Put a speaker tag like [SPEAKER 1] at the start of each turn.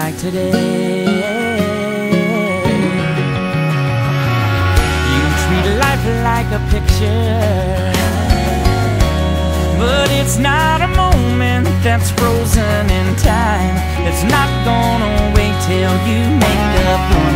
[SPEAKER 1] like today. You treat life like a picture, but it's not a moment that's frozen in time. It's not gonna wait till you make up your